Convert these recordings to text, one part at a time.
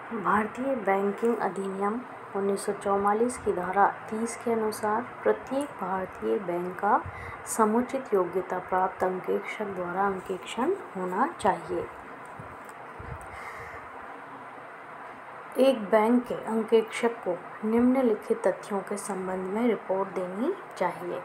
भारतीय बैंकिंग अधिनियम 1944 की धारा 30 के अनुसार प्रत्येक भारतीय बैंक का समुचित योग्यता प्राप्त अंकेक्षक द्वारा अंकेक्षण होना चाहिए। एक बैंक के अंकेक्षक को निम्नलिखित तथ्यों के संबंध में रिपोर्ट देनी चाहिए।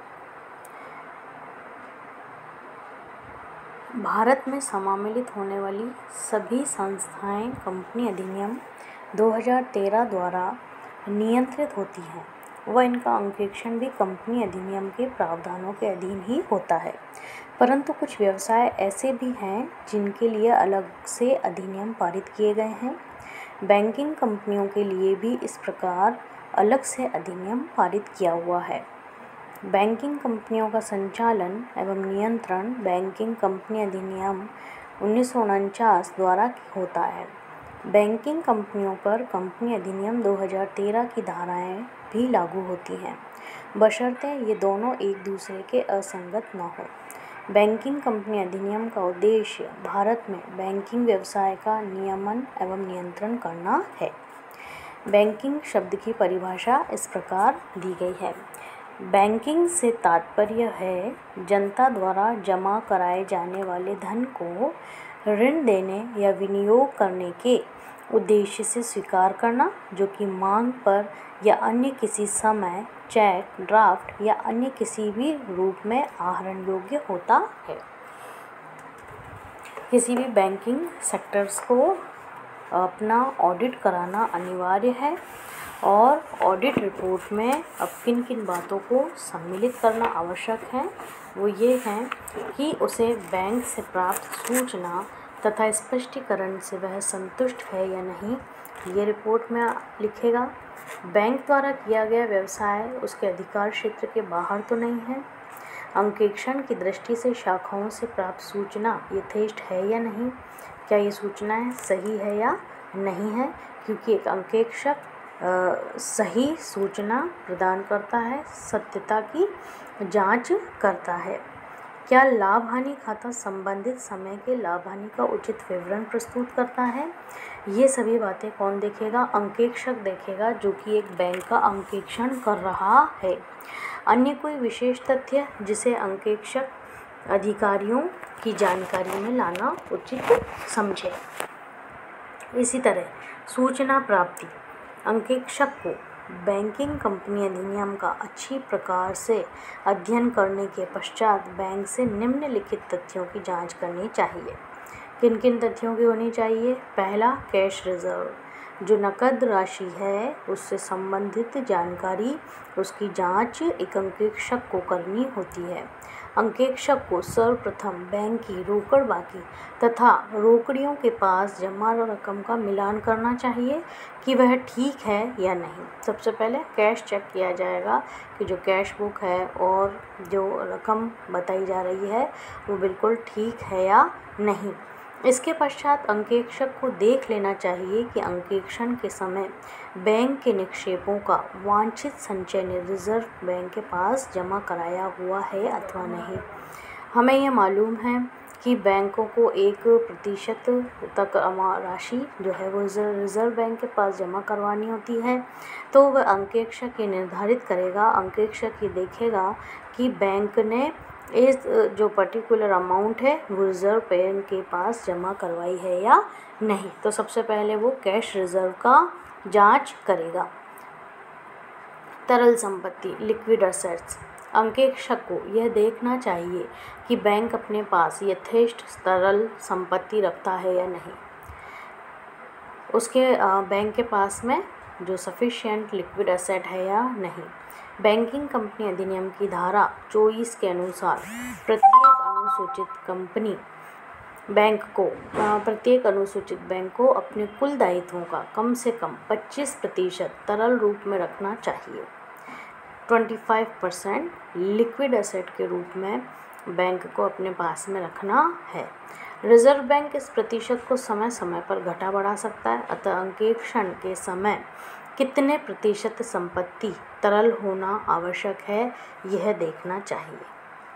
भारत में सम्मिलित होने वाली सभी संस्थाएं कंपनी अधिनियम 2013 द्वारा नियंत्रित होती हैं व इनका अंकेक्षण भी कंपनी अधिनियम के प्रावधानों के अधीन ही होता है, परंतु कुछ व्यवसाय ऐसे भी हैं जिनके लिए अलग से अधिनियम पारित किए गए हैं। बैंकिंग कंपनियों के लिए भी इस प्रकार अलग से अधिनियम पारित किया हुआ है। बैंकिंग कंपनियों का संचालन एवं नियंत्रण बैंकिंग कंपनी अधिनियम 1949 द्वारा होता है। बैंकिंग कंपनियों पर कंपनी अधिनियम 2013 की धाराएं भी लागू होती हैं, बशर्ते ये दोनों एक दूसरे के असंगत न हो। बैंकिंग कंपनी अधिनियम का उद्देश्य भारत में बैंकिंग व्यवसाय का नियमन एवं नियंत्रण करना है। बैंकिंग शब्द की परिभाषा इस प्रकार दी गई है। बैंकिंग से तात्पर्य है जनता द्वारा जमा कराए जाने वाले धन को ऋण देने या विनियोग करने के उद्देश्य से स्वीकार करना, जो कि मांग पर या अन्य किसी समय चेक, ड्राफ्ट या अन्य किसी भी रूप में आहरण योग्य होता है। किसी भी बैंकिंग सेक्टर्स को अपना ऑडिट कराना अनिवार्य है और ऑडिट रिपोर्ट में अब किन किन बातों को सम्मिलित करना आवश्यक है वो ये हैं कि उसे बैंक से प्राप्त सूचना तथा स्पष्टीकरण से वह संतुष्ट है या नहीं, ये रिपोर्ट में लिखेगा। बैंक द्वारा किया गया व्यवसाय उसके अधिकार क्षेत्र के बाहर तो नहीं है। अंकेक्षण की दृष्टि से शाखाओं से प्राप्त सूचना यथेष्ट है या नहीं, क्या ये सूचनाएं सही है या नहीं है, क्योंकि एक अंकेक्षक सही सूचना प्रदान करता है, सत्यता की जांच करता है। क्या लाभ हानि खाता संबंधित समय के लाभ हानि का उचित विवरण प्रस्तुत करता है, ये सभी बातें कौन देखेगा? अंकेक्षक देखेगा, जो कि एक बैंक का अंकेक्षण कर रहा है। अन्य कोई विशेष तथ्य जिसे अंकेक्षक अधिकारियों की जानकारी में लाना उचित समझे। इसी तरह सूचना प्राप्ति अंकेक्षक को बैंकिंग कंपनी अधिनियम का अच्छी प्रकार से अध्ययन करने के पश्चात बैंक से निम्नलिखित तथ्यों की जांच करनी चाहिए। किन किन तथ्यों की होनी चाहिए? पहला, कैश रिजर्व, जो नकद राशि है उससे संबंधित जानकारी, उसकी जांच एक अंकेक्षक को करनी होती है। अंकेक्षक को सर्वप्रथम बैंक की रोकड़ बाकी तथा रोकड़ियों के पास जमा रकम का मिलान करना चाहिए कि वह ठीक है या नहीं। सबसे पहले कैश चेक किया जाएगा कि जो कैश बुक है और जो रकम बताई जा रही है वो बिल्कुल ठीक है या नहीं। इसके पश्चात अंकेक्षक को देख लेना चाहिए कि अंकेक्षण के समय बैंक के निक्षेपों का वांछित संचय रिजर्व बैंक के पास जमा कराया हुआ है अथवा नहीं। हमें यह मालूम है कि बैंकों को 1% तक राशि जो है वो रिजर्व बैंक के पास जमा करवानी होती है, तो वह अंकेक्षक ये निर्धारित करेगा, अंकेक्षक ये देखेगा कि बैंक ने इस जो पर्टिकुलर अमाउंट है वो रिजर्व बैंक के पास जमा करवाई है या नहीं। तो सबसे पहले वो कैश रिजर्व का जांच करेगा। तरल संपत्ति लिक्विड असेट्स, अंकेक्षक को यह देखना चाहिए कि बैंक अपने पास यथेष्ट तरल संपत्ति रखता है या नहीं, उसके बैंक के पास में जो सफिशिएंट लिक्विड असेट है या नहीं। बैंकिंग कंपनी अधिनियम की धारा 24 के अनुसार प्रत्येक अनुसूचित बैंक को अपने कुल दायित्वों का कम से कम 25% तरल रूप में रखना चाहिए। 25% लिक्विड असेट के रूप में बैंक को अपने पास में रखना है। रिजर्व बैंक इस प्रतिशत को समय समय पर घटा बढ़ा सकता है, अतः अंकेक्षण के समय कितने प्रतिशत संपत्ति तरल होना आवश्यक है यह देखना चाहिए।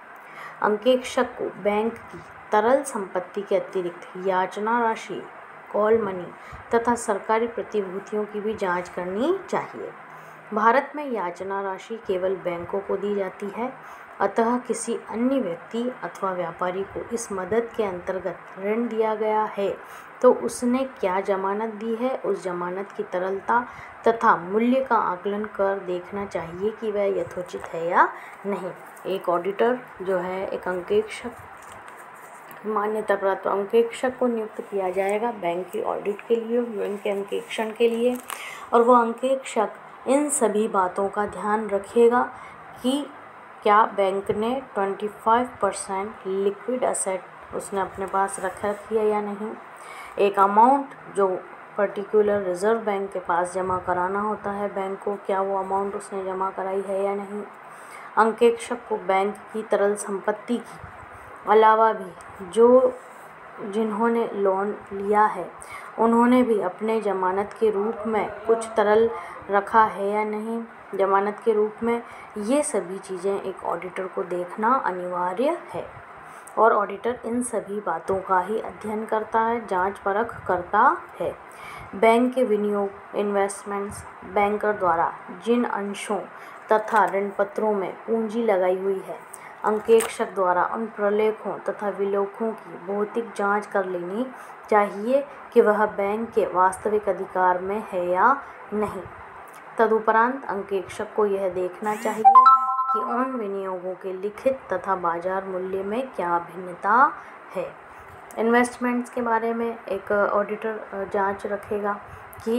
अंकेक्षक को बैंक की तरल संपत्ति के अतिरिक्त याचना राशि कॉल मनी तथा सरकारी प्रतिभूतियों की भी जांच करनी चाहिए। भारत में याचना राशि केवल बैंकों को दी जाती है, अतः किसी अन्य व्यक्ति अथवा व्यापारी को इस मदद के अंतर्गत ऋण दिया गया है तो उसने क्या जमानत दी है, उस जमानत की तरलता तथा मूल्य का आकलन कर देखना चाहिए कि वह यथोचित है या नहीं। एक ऑडिटर जो है, एक अंकेक्षक, मान्यता प्राप्त अंकेक्षक को नियुक्त किया जाएगा बैंक की ऑडिट के लिए, बैंक के अंकेक्षण के लिए, और वह अंकेक्षक इन सभी बातों का ध्यान रखेगा कि क्या बैंक ने 25% लिक्विड एसेट उसने अपने पास रखी है या नहीं। एक अमाउंट जो पर्टिकुलर रिजर्व बैंक के पास जमा कराना होता है बैंक को, क्या वो अमाउंट उसने जमा कराई है या नहीं। अंकेक्षक को बैंक की तरल संपत्ति की अलावा भी जिन्होंने लोन लिया है उन्होंने भी अपने जमानत के रूप में कुछ तरल रखा है या नहीं, जमानत के रूप में। ये सभी चीज़ें एक ऑडिटर को देखना अनिवार्य है और ऑडिटर इन सभी बातों का ही अध्ययन करता है, जांच परख करता है। बैंक के विनियोग इन्वेस्टमेंट्स, बैंकर द्वारा जिन अंशों तथा ऋण पत्रों में पूंजी लगाई हुई है, अंकेक्षक द्वारा उन प्रलेखों तथा विलेखों की भौतिक जांच कर लेनी चाहिए कि वह बैंक के वास्तविक अधिकार में है या नहीं। तदुपरांत अंकेक्षक को यह देखना चाहिए कि उन विनियोगों के लिखित तथा बाजार मूल्य में क्या भिन्नता है। इन्वेस्टमेंट्स के बारे में एक ऑडिटर जांच रखेगा कि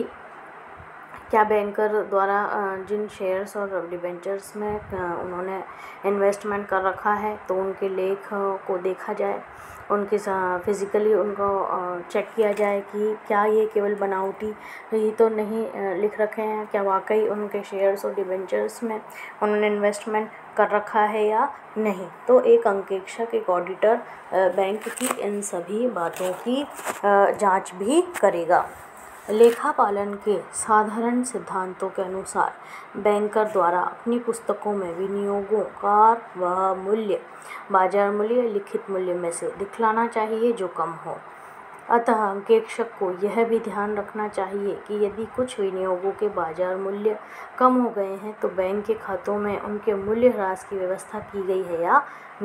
क्या बैंकर द्वारा जिन शेयर्स और डिबेंचर्स में उन्होंने इन्वेस्टमेंट कर रखा है तो उनके लेख को देखा जाए, उनके फिज़िकली उनको चेक किया जाए कि क्या ये केवल बनावटी ही तो नहीं लिख रखे हैं, क्या वाकई उनके शेयर्स और डिबेंचर्स में उन्होंने इन्वेस्टमेंट कर रखा है या नहीं। तो एक अंकेक्षक, एक ऑडिटर बैंक की इन सभी बातों की जांच भी करेगा। लेखापालन के साधारण सिद्धांतों के अनुसार बैंकर द्वारा अपनी पुस्तकों में विनियोगों का वह मूल्य बाजार मूल्य या लिखित मूल्य में से दिखलाना चाहिए जो कम हो। अतः अंकेक्षक को यह भी ध्यान रखना चाहिए कि यदि कुछ विनियोगों के बाजार मूल्य कम हो गए हैं तो बैंक के खातों में उनके मूल्य ह्रास की व्यवस्था की गई है या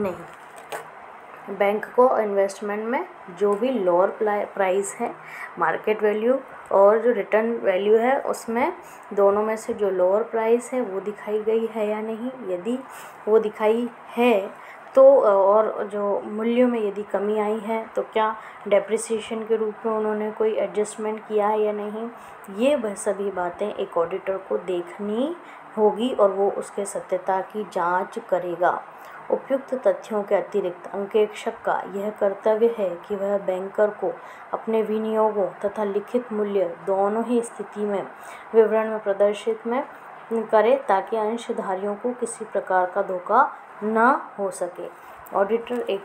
नहीं। बैंक को इन्वेस्टमेंट में जो भी लोअर प्राइस है, मार्केट वैल्यू और जो रिटर्न वैल्यू है, उसमें दोनों में से जो लोअर प्राइस है वो दिखाई गई है या नहीं। यदि वो दिखाई है तो और जो मूल्यों में यदि कमी आई है तो क्या डेप्रिसिएशन के रूप में उन्होंने कोई एडजस्टमेंट किया है या नहीं। ये वह सभी बातें एक ऑडिटर को देखनी होगी और वो उसके सत्यता की जांच करेगा। उपयुक्त तथ्यों के अतिरिक्त अंकेक्षक का यह कर्तव्य है कि वह बैंकर को अपने विनियोगों तथा लिखित मूल्य दोनों ही स्थिति में विवरण में प्रदर्शित में करे ताकि अंशधारियों को किसी प्रकार का धोखा न हो सके। ऑडिटर एक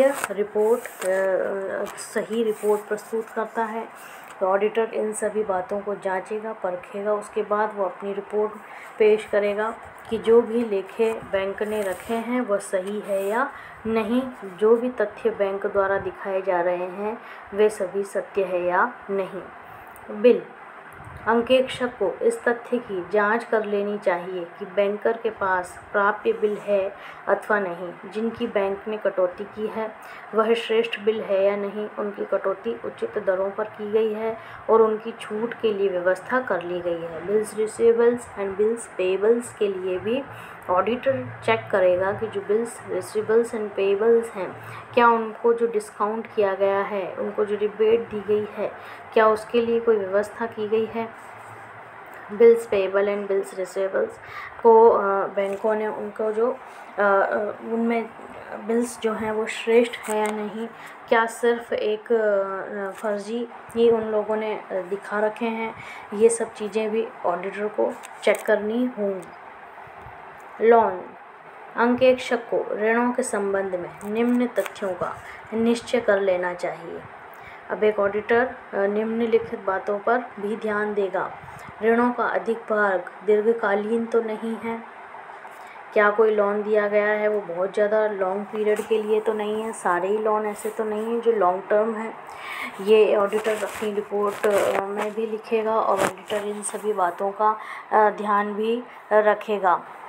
सही रिपोर्ट प्रस्तुत करता है तो ऑडिटर इन सभी बातों को जांचेगा, परखेगा, उसके बाद वो अपनी रिपोर्ट पेश करेगा कि जो भी लेखे बैंक ने रखे हैं वह सही है या नहीं, जो भी तथ्य बैंक द्वारा दिखाए जा रहे हैं वे सभी सत्य है या नहीं। बिल अंकेक्षक को इस तथ्य की जांच कर लेनी चाहिए कि बैंकर के पास प्राप्य बिल है अथवा नहीं, जिनकी बैंक ने कटौती की है वह श्रेष्ठ बिल है या नहीं, उनकी कटौती उचित दरों पर की गई है और उनकी छूट के लिए व्यवस्था कर ली गई है। Bills receivables and bills payables के लिए भी ऑडिटर चेक करेगा कि जो बिल्स रिसीवेबल्स एंड पेएबल्स हैं क्या उनको जो डिस्काउंट किया गया है, उनको जो रिबेट दी गई है, क्या उसके लिए कोई व्यवस्था की गई है। Bills payable and bills receivables को बैंकों ने उनको जो उनमें बिल्स जो हैं वो श्रेष्ठ है या नहीं, क्या सिर्फ एक फर्जी ही उन लोगों ने दिखा रखे हैं, ये सब चीज़ें भी ऑडिटर को चेक करनी होंगी। लोन अंकेक्षक को ऋणों के संबंध में निम्न तथ्यों का निश्चय कर लेना चाहिए। अब एक ऑडिटर निम्नलिखित बातों पर भी ध्यान देगा। ऋणों का अधिक भाग दीर्घकालीन तो नहीं है, क्या कोई लोन दिया गया है वो बहुत ज़्यादा लॉन्ग पीरियड के लिए तो नहीं है, सारे ही लोन ऐसे तो नहीं हैं जो लॉन्ग टर्म है। ये ऑडिटर अपनी रिपोर्ट में भी लिखेगा और ऑडिटर इन सभी बातों का ध्यान भी रखेगा।